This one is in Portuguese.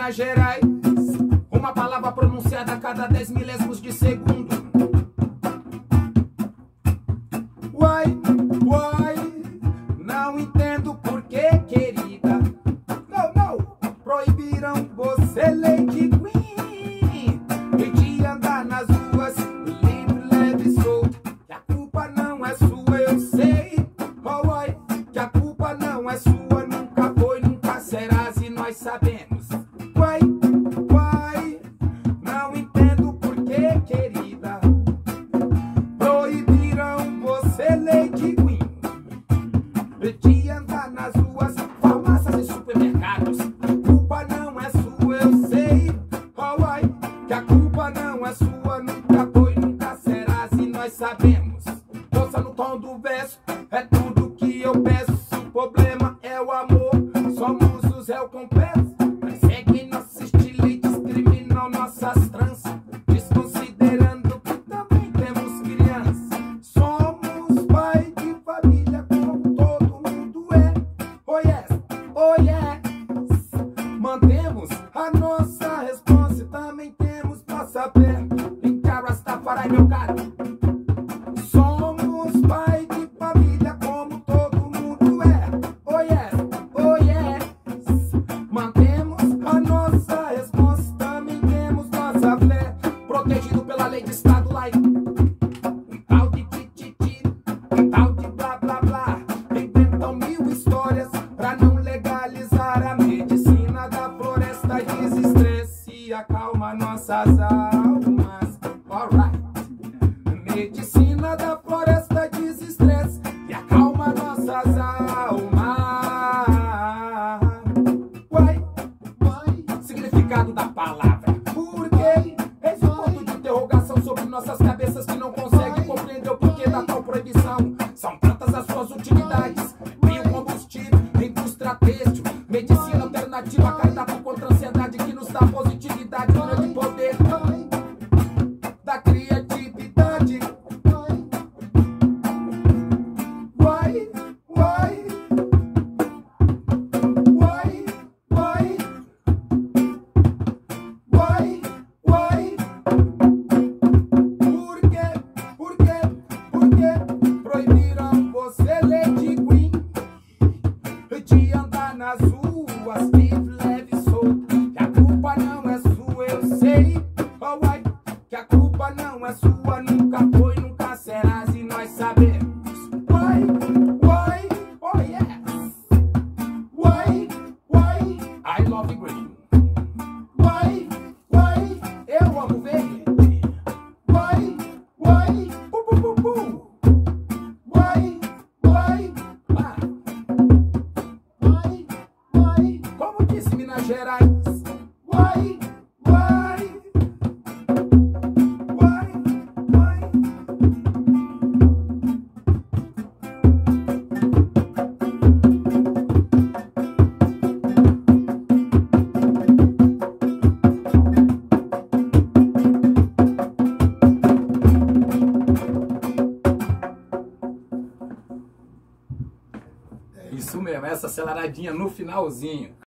Minas Gerais, uma palavra pronunciada a cada 10 milésimos de segundo. Uai, uai, não entendo por que, querida. Não, não, proibiram você, Lady Queen, de andar nas ruas livre, leve e solto. Que a culpa não é sua, eu sei. Oh, uai, que a culpa não é sua, nunca foi, nunca será, e nós sabemos. Uai, uai, não entendo por que, querida. Proibiram você, Lady Queen, de andar nas ruas, farmácias e supermercados. A culpa não é sua, eu sei. Oh, uai, que a culpa não é sua, nunca foi, nunca será, e nós sabemos. Força no tom do verso, é tudo que eu peço. Se o problema é o amor, somos os réus confessos. Mas seguem nosso estilo e discriminam nossas tranças, desconsiderando que também temos crianças. Somos pai de família como todo mundo é. Oh yes, oh yes. Mantemos a nossa resposta e também temos nossa fé. Em Rastafari, meu cara. Somos pai de família como todo mundo é. Oh yes, oh yes. Mantemos a nossa resposta, também temos nossa fé. Protegido pela lei de estado laico. Um tal de tititi, um tal de blá blá blá. Inventam mil histórias pra não legalizar a medicina da floresta. Desestresse e acalma nossas almas. Alright. Medicina da floresta desestresse e acalma nossas almas. Uai, uai, significado da palavra. Por quê? Esse é o ponto de interrogação sobre nossas cabeças que não conseguem compreender o porquê da tal proibição. São tantas as suas utilidades: biocombustível, indústria têxtil, medicina alternativa, cardápio contra a ansiedade que nos dá positividade, grande poder da criatividade. Uai, uai, uai, uai, uai, uai. Por quê? Por quê? Por quê? Proibiram você, Lady Queen, de andar nas ruas livre, leve e solto. Que a culpa não é sua, eu sei. Oh, uai, que a culpa não é sua, nunca foi, nunca será, e nós sabemos. Uai, uai, oh yes. Uai, uai, I love green. Uai, uai, eu amo verde. Uai, uai, pu pu pu pu. Uai, uai, ah. Uai, uai, como disse Minas Gerais. Uai, uai. É isso mesmo, essa aceleradinha no finalzinho.